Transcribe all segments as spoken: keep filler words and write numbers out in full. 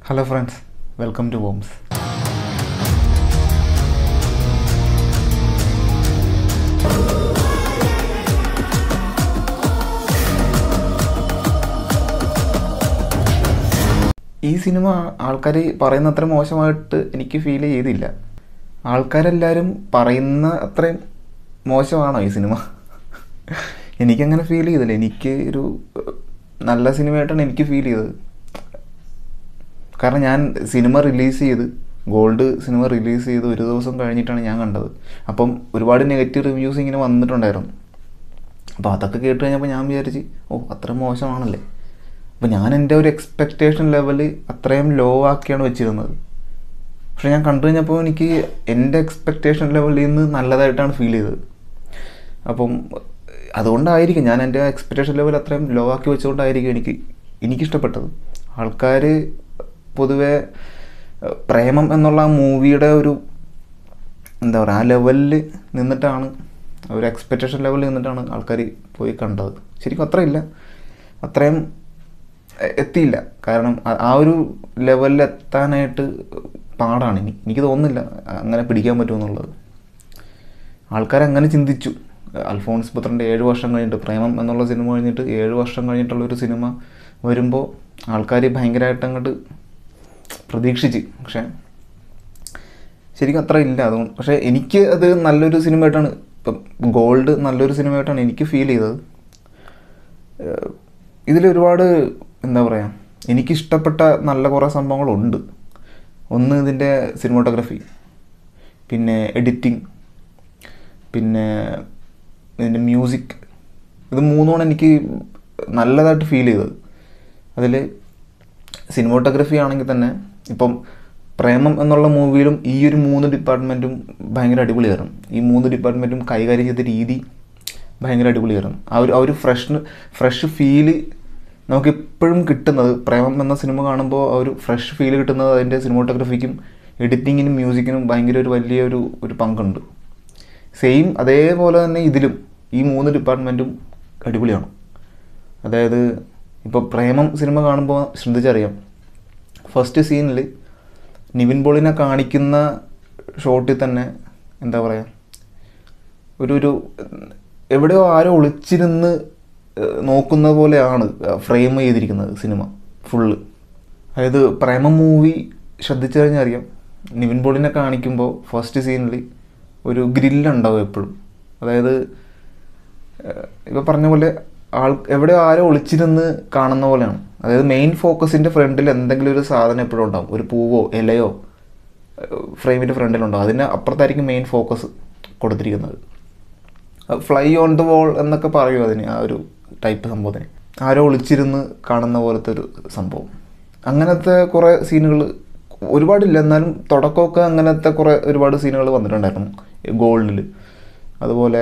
Hello friends, welcome to Worms. ഈ cinema ആൾക്കാർ പറയുന്ന അത്ര മോശമായിട്ട് എനിക്ക് ഫീൽ ചെയ്തില്ല. ആൾക്കാരെല്ലാവരും പറയുന്ന അത്രയും മോശമാണോ ഈ സിനിമ? എനിക്കങ്ങനെ ഫീൽ ചെയ്തില്ല. എനിക്ക് ഒരു നല്ല സിനിമയായിട്ടാണ് എനിക്ക് ഫീൽ ചെയ്തത്. കാരണം ഞാൻ സിനിമ റിലീസ് ചെയ്ത് ഗോൾഡ് സിനിമ റിലീസ് ചെയ്ത് ഒരു ദിവസം കഴിഞ്ഞിട്ടാണ് ഞാൻ കണ്ടത്. അപ്പം ഒരുപാട് നെഗറ്റീവ് റിവ്യൂസ് ഇങ്ങനെ വന്നിട്ടുണ്ടായിരുന്നു. അപ്പോൾ അതൊക്കെ കേട്ട് കഴിഞ്ഞപ്പോൾ ഞാൻ വിചാരിച്ച് ഓ അത്ര മോശമാണല്ലേ. അപ്പോൾ ഞാൻ എൻ്റെ ഒരു എക്സ്പെക്റ്റേഷൻ ലെവൽ അത്രയും ലോ ആക്കിയാണ് വെച്ചിരുന്നത്. പക്ഷേ ഞാൻ കണ്ടു കഴിഞ്ഞപ്പോൾ എനിക്ക് എൻ്റെ എക്സ്പെക്റ്റേഷൻ ലെവലിൽ നിന്ന് നല്ലതായിട്ടാണ് ഫീൽ ചെയ്തത്. അപ്പം അതുകൊണ്ടായിരിക്കും ഞാൻ എൻ്റെ എക്സ്പെക്റ്റേഷൻ ലെവൽ അത്രയും ലോ ആക്കി വെച്ചുകൊണ്ടായിരിക്കും എനിക്ക് എനിക്കിഷ്ടപ്പെട്ടത്. ആൾക്കാർ പൊതുവെ പ്രേമം എന്നുള്ള ആ മൂവിയുടെ ഒരു എന്താ പറയുക ആ ലെവലിൽ നിന്നിട്ടാണ് ഒരു എക്സ്പെക്റ്റേഷൻ ലെവലിൽ നിന്നിട്ടാണ് ആൾക്കാർ പോയി കണ്ടത്. ശരിക്കും അത്രയില്ല, അത്രയും എത്തിയില്ല. കാരണം ആ ഒരു ലെവലിൽ എത്താനായിട്ട് പാടാണ്. ഇനി എനിക്ക് തോന്നുന്നില്ല അങ്ങനെ പിടിക്കാൻ പറ്റുമെന്നുള്ളത്. ആൾക്കാരങ്ങനെ ചിന്തിച്ചു. അൽഫോൺസ് പുത്രൻ്റെ ഏഴ് വർഷം കഴിഞ്ഞിട്ട് പ്രേമം എന്നുള്ള സിനിമ കഴിഞ്ഞിട്ട് ഏഴ് വർഷം കഴിഞ്ഞിട്ടുള്ളൊരു സിനിമ വരുമ്പോൾ ആൾക്കാർ ഭയങ്കരമായിട്ട് അങ്ങോട്ട് പ്രതീക്ഷിച്ച്. പക്ഷേ ശരിക്കും അത്ര ഇല്ല. അതുകൊണ്ട് പക്ഷേ എനിക്ക് അത് നല്ലൊരു സിനിമയായിട്ടാണ് ഇപ്പം ഗോൾഡ് നല്ലൊരു സിനിമയായിട്ടാണ് എനിക്ക് ഫീൽ ചെയ്തത്. ഇതിലൊരുപാട് എന്താ പറയുക എനിക്കിഷ്ടപ്പെട്ട നല്ല കുറേ സംഭവങ്ങളുണ്ട്. ഒന്ന് ഇതിൻ്റെ സിനിമാറ്റോഗ്രാഫി, പിന്നെ എഡിറ്റിംഗ്, പിന്നെ ഇതിൻ്റെ മ്യൂസിക്. ഇത് മൂന്നുമാണ് എനിക്ക് നല്ലതായിട്ട് ഫീൽ ചെയ്തത്. അതിൽ സിനിമാറ്റോഗ്രാഫി ആണെങ്കിൽ തന്നെ ഇപ്പം പ്രേമം എന്നുള്ള മൂവിയിലും ഈ ഒരു മൂന്ന് ഡിപ്പാർട്ട്മെൻറ്റും ഭയങ്കര അടിപൊളിയായിരുന്നു. ഈ മൂന്ന് ഡിപ്പാർട്ട്മെൻറ്റും കൈകാര്യം ചെയ്ത രീതി ഭയങ്കര അടിപൊളിയായിരുന്നു. ആ ഒരു ആ ഒരു ഫ്രഷ് ഫ്രഷ് ഫീല് നമുക്കെപ്പോഴും കിട്ടുന്നത് പ്രേമം എന്ന സിനിമ കാണുമ്പോൾ ആ ഒരു ഫ്രഷ് ഫീല് കിട്ടുന്നത് അതിൻ്റെ സിനിമാറ്റോഗ്രാഫിക്കും എഡിറ്റിങ്ങിനും മ്യൂസിക്കിനും ഭയങ്കര ഒരു വലിയ ഒരു ഒരു പങ്കുണ്ട്. സെയിം അതേപോലെ തന്നെ ഇതിലും ഈ മൂന്ന് ഡിപ്പാർട്ട്മെൻറ്റും അടിപൊളിയാണ്. അതായത് ഇപ്പോൾ പ്രേമം സിനിമ കാണുമ്പോൾ ശ്രദ്ധിച്ചറിയാം, ഫസ്റ്റ് സീനിൽ നിവിൻ പോളിനെ കാണിക്കുന്ന ഷോട്ടിൽ തന്നെ എന്താ പറയുക ഒരു ഒരു എവിടെയോ ആരോ ഒളിച്ചിരുന്ന് നോക്കുന്ന പോലെയാണ് ഫ്രെയിം ചെയ്തിരിക്കുന്നത് സിനിമ ഫുള്ള്. അതായത് പ്രേമം മൂവി ശ്രദ്ധിച്ചു കഴിഞ്ഞാൽ അറിയാം, നിവിൻ പോളിനെ കാണിക്കുമ്പോൾ ഫസ്റ്റ് സീനിൽ ഒരു ഗ്രില്ലുണ്ടാവും എപ്പോഴും. അതായത് ഇപ്പോൾ പറഞ്ഞ പോലെ ആൾ എവിടെയോ ആരോ ഒളിച്ചിരുന്ന് കാണുന്ന പോലെയാണ്. അതായത് മെയിൻ ഫോക്കസിൻ്റെ ഫ്രണ്ടിൽ എന്തെങ്കിലും ഒരു സാധനം എപ്പോഴും ഉണ്ടാവും, ഒരു പൂവോ ഇലയോ ഫ്രെയിമിൻ്റെ ഫ്രണ്ടിലുണ്ടാവും. അതിന് അപ്പുറത്തായിരിക്കും മെയിൻ ഫോക്കസ് കൊടുത്തിരിക്കുന്നത്. ഫ്ലൈ ഓൺ ദ വോൾ എന്നൊക്കെ പറയും അതിന്, ആ ഒരു ടൈപ്പ് സംഭവത്തിന്. ആരോ ഒളിച്ചിരുന്ന് കാണുന്ന പോലത്തെ ഒരു സംഭവം. അങ്ങനത്തെ കുറേ സീനുകൾ ഒരുപാടില്ല, എന്നാലും തുടക്കമൊക്കെ അങ്ങനത്തെ കുറേ ഒരുപാട് സീനുകൾ വന്നിട്ടുണ്ടായിരുന്നു ഗോൾഡിൽ. അതുപോലെ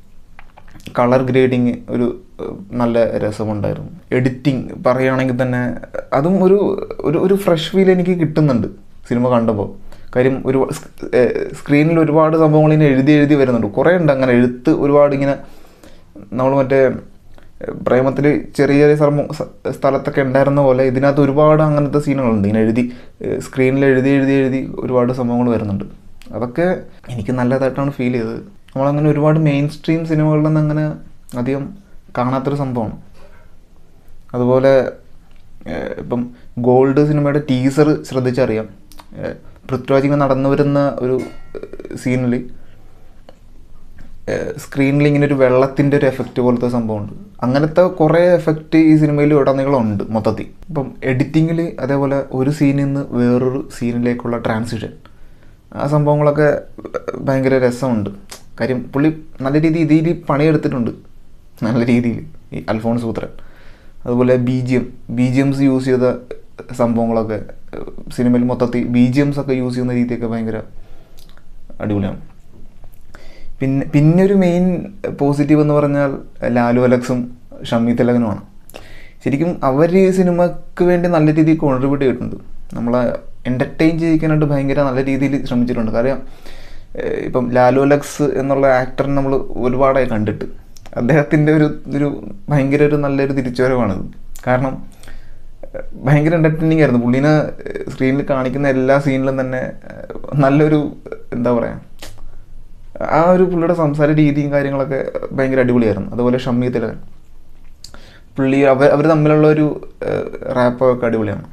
കളർ ഗ്രേഡിങ് ഒരു നല്ല രസമുണ്ടായിരുന്നു. എഡിറ്റിംഗ് പറയുകയാണെങ്കിൽ തന്നെ അതും ഒരു ഒരു ഒരു ഫ്രഷ് ഫീൽ എനിക്ക് കിട്ടുന്നുണ്ട് സിനിമ കണ്ടപ്പോൾ. കാര്യം ഒരു സ്ക്രീനിൽ ഒരുപാട് സംഭവങ്ങൾ ഇങ്ങനെ എഴുതി എഴുതി വരുന്നുണ്ട്. കുറേ ഉണ്ട് അങ്ങനെ എഴുത്ത് ഒരുപാട്. ഇങ്ങനെ നമ്മൾ മറ്റേ പ്രേമത്തിൽ ചെറിയ ചെറിയ സ്ഥലത്തൊക്കെ ഉണ്ടായിരുന്ന പോലെ ഇതിനകത്ത് ഒരുപാട് അങ്ങനത്തെ സീനുകളുണ്ട്. ഇങ്ങനെ എഴുതി സ്ക്രീനിൽ എഴുതി എഴുതി എഴുതി ഒരുപാട് സംഭവങ്ങൾ വരുന്നുണ്ട്. അതൊക്കെ എനിക്ക് നല്ലതായിട്ടാണ് ഫീൽ ചെയ്തത്. നമ്മളങ്ങനെ ഒരുപാട് മെയിൻ സ്ട്രീം സിനിമകളിൽ നിന്ന് അങ്ങനെ അധികം കാണാത്തൊരു സംഭവമാണ്. അതുപോലെ ഇപ്പം ഗോൾഡ് സിനിമയുടെ ടീസർ ശ്രദ്ധിച്ചറിയാം, പൃഥ്വിരാജ് ഇങ്ങനെ നടന്നു വരുന്ന ഒരു സീനിൽ സ്ക്രീനിൽ ഇങ്ങനെ ഒരു വെള്ളത്തിൻ്റെ ഒരു എഫക്റ്റ് പോലത്തെ സംഭവമുണ്ട്. അങ്ങനത്തെ കുറേ എഫക്റ്റ് ഈ സിനിമയിൽ ഉടനീളം ഉണ്ട് മൊത്തത്തിൽ. ഇപ്പം എഡിറ്റിങ്ങിൽ അതേപോലെ ഒരു സീനിൽ നിന്ന് വേറൊരു സീനിലേക്കുള്ള ട്രാൻസിഷൻ, ആ സംഭവങ്ങളൊക്കെ ഭയങ്കര രസമുണ്ട്. കാര്യം പുള്ളി നല്ല രീതിയിൽ ഇതിൽ പണിയെടുത്തിട്ടുണ്ട്, നല്ല രീതിയിൽ ഈ അൽഫോൺസ് പുത്രൻ. അതുപോലെ B G M B G Ms use ചെയ്ത സംഭവങ്ങളൊക്കെ സിനിമയിൽ മൊത്തത്തിൽ ബി ജി എംസ് ഒക്കെ യൂസ് ചെയ്യുന്ന രീതിയൊക്കെ ഭയങ്കര അടിപൊളിയാണ്. പിന്നെ പിന്നെ ഒരു മെയിൻ പോസിറ്റീവ് എന്ന് പറഞ്ഞാൽ ലാലു അലക്സും ഷമ്മി തിലകനുമാണ്. ശരിക്കും അവർ ഈ സിനിമയ്ക്ക് വേണ്ടി നല്ല രീതിയിൽ കോൺട്രിബ്യൂട്ട് ചെയ്തിട്ടുണ്ട്. നമ്മളെ എൻ്റർടൈൻ ചെയ്യിക്കാനായിട്ട് ഭയങ്കര നല്ല രീതിയിൽ ശ്രമിച്ചിട്ടുണ്ട്. കാര്യം ഇപ്പം ലാലു അലക്സ് എന്നുള്ള ആക്ടറിനെ നമ്മൾ ഒരുപാടായി കണ്ടിട്ട് അദ്ദേഹത്തിൻ്റെ ഒരു ഒരു ഭയങ്കര ഒരു നല്ലൊരു തിരിച്ചുവരവാണിത്. കാരണം ഭയങ്കര എൻ്റർടൈനിങ് ആയിരുന്നു. പുള്ളീനെ സ്ക്രീനിൽ കാണിക്കുന്ന എല്ലാ സീനിലും തന്നെ നല്ലൊരു എന്താ പറയുക, ആ ഒരു പുള്ളിയുടെ സംസാര രീതിയും കാര്യങ്ങളൊക്കെ ഭയങ്കര അടിപൊളിയായിരുന്നു. അതുപോലെ ഷമ്മി തിലകൻ, പുള്ളി അവർ അവർ തമ്മിലുള്ള ഒരു റാപ്പൊക്കെ അടിപൊളിയാണ്.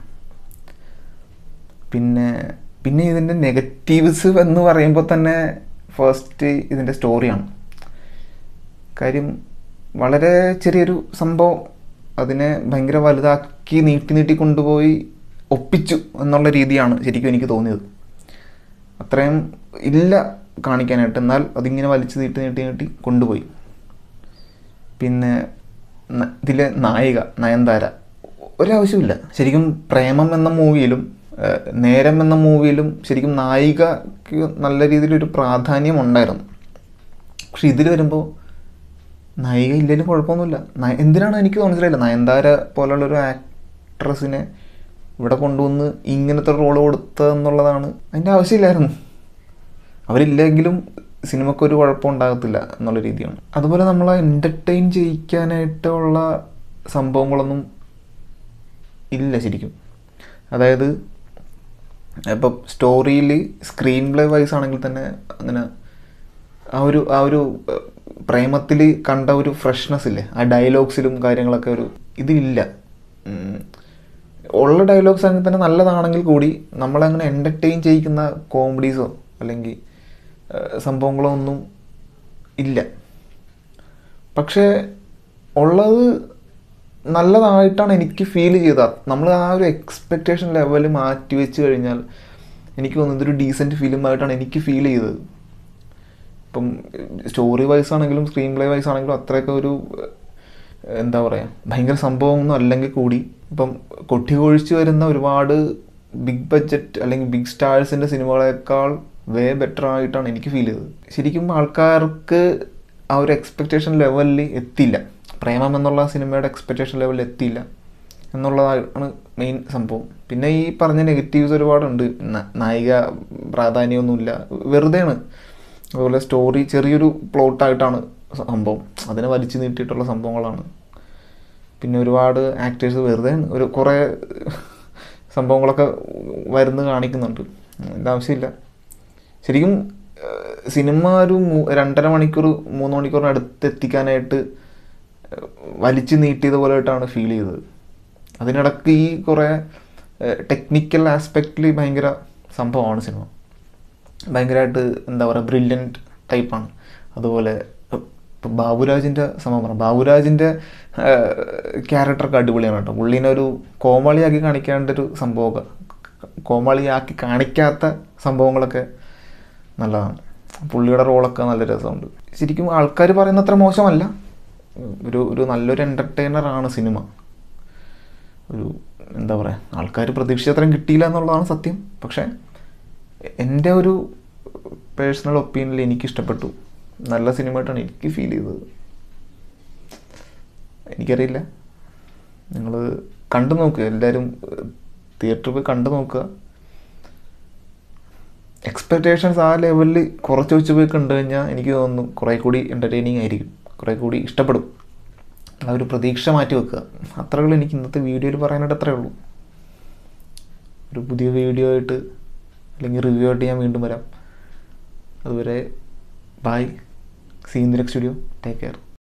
പിന്നെ പിന്നെ ഇതിൻ്റെ നെഗറ്റീവ്സ് എന്ന് പറയുമ്പോൾ തന്നെ ഫസ്റ്റ് ഇതിൻ്റെ സ്റ്റോറിയാണ്. കാര്യം വളരെ ചെറിയൊരു സംഭവം അതിനെ ഭയങ്കര വലുതാക്കി നീട്ടി നീട്ടി കൊണ്ടുപോയി ഒപ്പിച്ചു എന്നുള്ള രീതിയാണ് ശരിക്കും എനിക്ക് തോന്നിയത്. അത്രയും ഇല്ല കാണിക്കാനായിട്ട്, എന്നാൽ അതിങ്ങനെ വലിച്ചു നീട്ടി നീട്ടി നീട്ടി കൊണ്ടുപോയി. പിന്നെ ഇതിലെ നായിക നയൻതാര ഒരാവശ്യമില്ല. ശരിക്കും പ്രേമം എന്ന മൂവിയിലും നേരം എന്ന മൂവിയിലും ശരിക്കും നായികക്ക് നല്ല രീതിയിലൊരു പ്രാധാന്യം ഉണ്ടായിരുന്നു. പക്ഷെ ഇതിൽ വരുമ്പോൾ നായിക ഇല്ലെങ്കിലും കുഴപ്പമൊന്നുമില്ല. എന്തിനാണ് എനിക്ക് മനസ്സിലായില്ല, നയൻതാര പോലുള്ളൊരു ആക്ട്രസിനെ ഇവിടെ കൊണ്ടുവന്ന് ഇങ്ങനത്തെ റോള് കൊടുത്തതെന്നുള്ളതാണ്. അതിൻ്റെ ആവശ്യമില്ലായിരുന്നു. അവരില്ലെങ്കിലും സിനിമക്കൊരു കുഴപ്പം ഉണ്ടാകത്തില്ല എന്നുള്ള രീതിയാണ്. അതുപോലെ നമ്മളെ എൻ്റർടൈൻ ചെയ്യിക്കാനായിട്ടുള്ള സംഭവങ്ങളൊന്നും ഇല്ല ശരിക്കും. അതായത് ഇപ്പോൾ സ്റ്റോറിയിൽ സ്ക്രീൻ പ്ലേ വൈസ് ആണെങ്കിൽ തന്നെ അങ്ങനെ ആ ഒരു ആ ഒരു പ്രേമത്തിൽ കണ്ട ഒരു ഫ്രഷ്നെസ് ഇല്ലേ, ആ ഡയലോഗ്സിലും കാര്യങ്ങളൊക്കെ ഒരു ഇതില്ല. ഉള്ള ഡയലോഗ്സ് ആണെങ്കിൽ തന്നെ നല്ലതാണെങ്കിൽ കൂടി നമ്മളങ്ങനെ എൻ്റർടൈൻ ചെയ്യിക്കുന്ന കോമഡീസോ അല്ലെങ്കിൽ സംഭവങ്ങളോ ഒന്നും ഇല്ല. പക്ഷേ ഉള്ളത് നല്ലതായിട്ടാണ് എനിക്ക് ഫീൽ ചെയ്തത്. നമ്മൾ ആ ഒരു എക്സ്പെക്റ്റേഷൻ ലെവൽ മാറ്റി വെച്ച് കഴിഞ്ഞാൽ എനിക്ക് തോന്നുന്നത് ഒരു ഡീസൻറ്റ് ഫിലിമായിട്ടാണ് എനിക്ക് ഫീൽ ചെയ്തത്. ഇപ്പം സ്റ്റോറി വൈസ് ആണെങ്കിലും സ്ക്രീൻ പ്ലേ വൈസ് ആണെങ്കിലും അത്രയൊക്കെ ഒരു എന്താ പറയുക ഭയങ്കര സംഭവമൊന്നും അല്ലെങ്കിൽ കൂടി ഇപ്പം കൊട്ടി കൊഴിച്ച് വരുന്ന ഒരുപാട് ബിഗ് ബഡ്ജറ്റ് അല്ലെങ്കിൽ ബിഗ് സ്റ്റാഴ്സിൻ്റെ സിനിമകളേക്കാൾ വേ ബെറ്റർ ആയിട്ടാണ് എനിക്ക് ഫീൽ ചെയ്തത്. ശരിക്കും ആൾക്കാർക്ക് ആ ഒരു എക്സ്പെക്റ്റേഷൻ ലെവലിൽ എത്തിയില്ല. പ്രേമം എന്നുള്ള സിനിമയുടെ എക്സ്പെക്റ്റേഷൻ ലെവലിൽ എത്തിയില്ല എന്നുള്ളതാണ് മെയിൻ സംഭവം. പിന്നെ ഈ പറഞ്ഞ നെഗറ്റീവ്സ് ഒരുപാടുണ്ട്. നായിക പ്രാധാന്യമൊന്നുമില്ല, വെറുതെയാണ്. അതുപോലെ സ്റ്റോറി ചെറിയൊരു പ്ലോട്ടായിട്ടാണ് സംഭവം, അതിനെ വലിച്ചു നീട്ടിയിട്ടുള്ള സംഭവങ്ങളാണ്. പിന്നെ ഒരുപാട് ആക്ടേഴ്സ് വെറുതെ ഒരു കുറേ സംഭവങ്ങളൊക്കെ വരുന്ന് കാണിക്കുന്നുണ്ട്. അതിൻ്റെ ആവശ്യമില്ല. ശരിക്കും സിനിമ ഒരു രണ്ടര മണിക്കൂർ മൂന്ന് മണിക്കൂറിന് അടുത്ത് എത്തിക്കാനായിട്ട് വലിച്ചു നീട്ടിയത് പോലെയായിട്ടാണ് ഫീൽ ചെയ്തത്. അതിനിടയ്ക്ക് ഈ കുറേ ടെക്നിക്കൽ ആസ്പെക്റ്റിൽ ഭയങ്കര സംഭവമാണ് സിനിമ. ഭയങ്കരമായിട്ട് എന്താ പറയുക ബ്രില്യൻറ്റ് ടൈപ്പാണ്. അതുപോലെ ഇപ്പോൾ ബാബുരാജിൻ്റെ സംഭവം പറയാം. ബാബുരാജിൻ്റെ ക്യാരക്ടറൊക്കെ അടിപൊളിയാണ് കേട്ടോ. പുള്ളീനെ ഒരു കോമാളിയാക്കി കാണിക്കാണ്ടൊരു സംഭവമൊക്കെ, കോമാളിയാക്കി കാണിക്കാത്ത സംഭവങ്ങളൊക്കെ നല്ലതാണ്. പുള്ളിയുടെ റോളൊക്കെ നല്ല രസമുണ്ട്. ശരിക്കും ആൾക്കാർ പറയുന്ന അത്ര മോശമല്ല. ഒരു ഒരു നല്ലൊരു എൻ്റർടൈനറാണ് സിനിമ. ഒരു എന്താ പറയുക ആൾക്കാർ പ്രതീക്ഷിച്ച അത്രയും കിട്ടിയില്ല എന്നുള്ളതാണ് സത്യം. പക്ഷേ എൻ്റെ ഒരു പേഴ്സണൽ ഒപ്പീനിയനിൽ എനിക്കിഷ്ടപ്പെട്ടു. നല്ല സിനിമയായിട്ടാണ് എനിക്ക് ഫീൽ ചെയ്തത്. എനിക്കറിയില്ല, നിങ്ങൾ കണ്ടു നോക്കുക, എല്ലാവരും തിയേറ്ററിൽ പോയി കണ്ടു നോക്കുക. എക്സ്പെക്റ്റേഷൻസ് ആ ലെവലിൽ കുറച്ച് വെച്ച് പോയി കണ്ടു കഴിഞ്ഞാൽ എനിക്ക് തോന്നുന്നു കുറേ കൂടി എൻ്റർടൈനിങ് ആയിരിക്കും, കുറേ കൂടി ഇഷ്ടപ്പെടും. ആ ഒരു പ്രതീക്ഷ മാറ്റി വെക്കുക. അത്രയുള്ളൂ എനിക്ക് ഇന്നത്തെ വീഡിയോയിൽ പറയാനായിട്ട്. അത്രയേ ഉള്ളൂ. ഒരു പുതിയ വീഡിയോ ആയിട്ട് അല്ലെങ്കിൽ റിവ്യൂ ആയിട്ട് ഞാൻ വീണ്ടും വരാം. അതുവരെ bye. See in the next video. Take care.